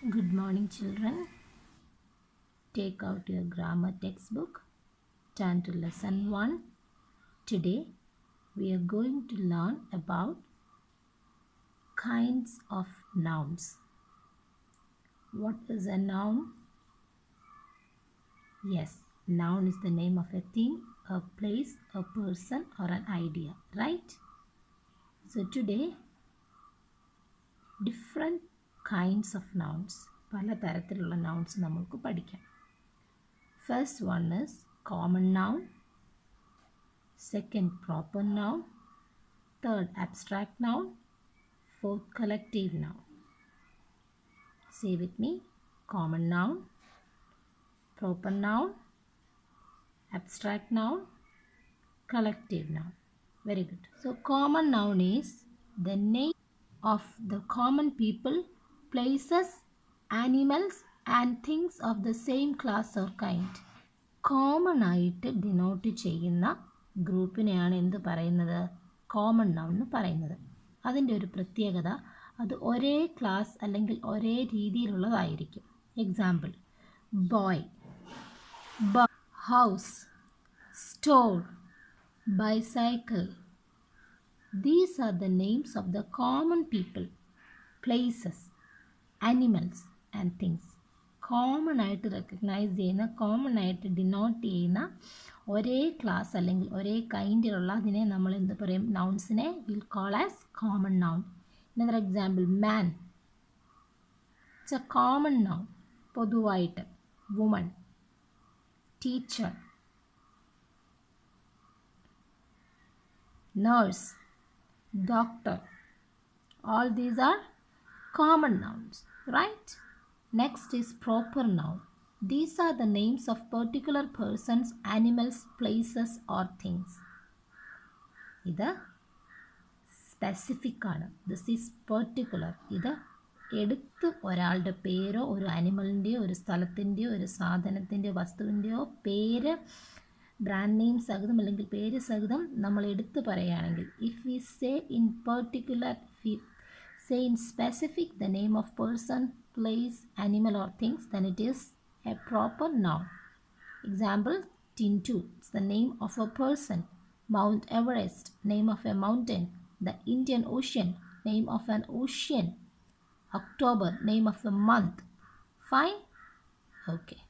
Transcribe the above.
Good morning, children. Take out your grammar textbook. Turn to lesson 1. Today, we are going to learn about kinds of nouns. What is a noun? Yes, noun is the name of a thing, a place, a person, or an idea, right? So today, different kinds of nouns. പല തരത്തിലുള്ള nouns നമുക്ക് പഠിക്കാം. First one is common noun. Second, proper noun. Third, abstract noun. Fourth, collective noun. Say with me. Common noun, proper noun, abstract noun, collective noun. Very good. So common noun is the name of the common people, places, animals and things of the same class or kind. Common ആയിട്ട് denote ചെയ്യുന്ന ഗ്രൂപ്പിനെയാണ് എന്ത് പറയുന്നത്? Common noun എന്ന് പറയുന്നത്. അതിൻ്റെ ഒരു പ്രത്യേകത, അത് ഒരേ ക്ലാസ് അല്ലെങ്കിൽ ഒരേ രീതിയിലുള്ളതായിരിക്കും. Example, boy, house, store, bicycle. These are the names of the common people, places, animals and things. Common ആയിട്ട് റെക്കഗ്നൈസ് ചെയ്യുന്ന, കോമൺ ആയിട്ട് ഡിനോട്ട് ചെയ്യുന്ന ഒരേ ക്ലാസ് അല്ലെങ്കിൽ ഒരേ കൈൻഡിലുള്ള അതിനെ നമ്മൾ എന്ത് പറയും? നൗൺസിനെ will call as common noun. Another example, man. It's a common noun, പൊതുവായിട്ട്. Woman, teacher, nurse, doctor. All these are common nouns, right? Next is proper noun. These are the names of particular persons, animals, places or things. ഇത് specific ആണ്. This is particular. ഇത് എടുത്ത് ഒരാളുടെ പേരോ ഒരു ആനിമലിൻ്റെയോ ഒരു സ്ഥലത്തിൻ്റെയോ ഒരു സാധനത്തിൻ്റെയോ വസ്തുവിൻ്റെയോ പേര്, ബ്രാൻഡ് നെയിം സഹിതം അല്ലെങ്കിൽ പേര് സഹിതം നമ്മൾ എടുത്തു പറയുകയാണെങ്കിൽ, if we say in particular, say in specific the name of person, place, animal or things, then it is a proper noun. Example, Tintu, it's the name of a person. Mount Everest, name of a mountain. The Indian Ocean, name of an ocean. October, name of a month. Fine? Okay.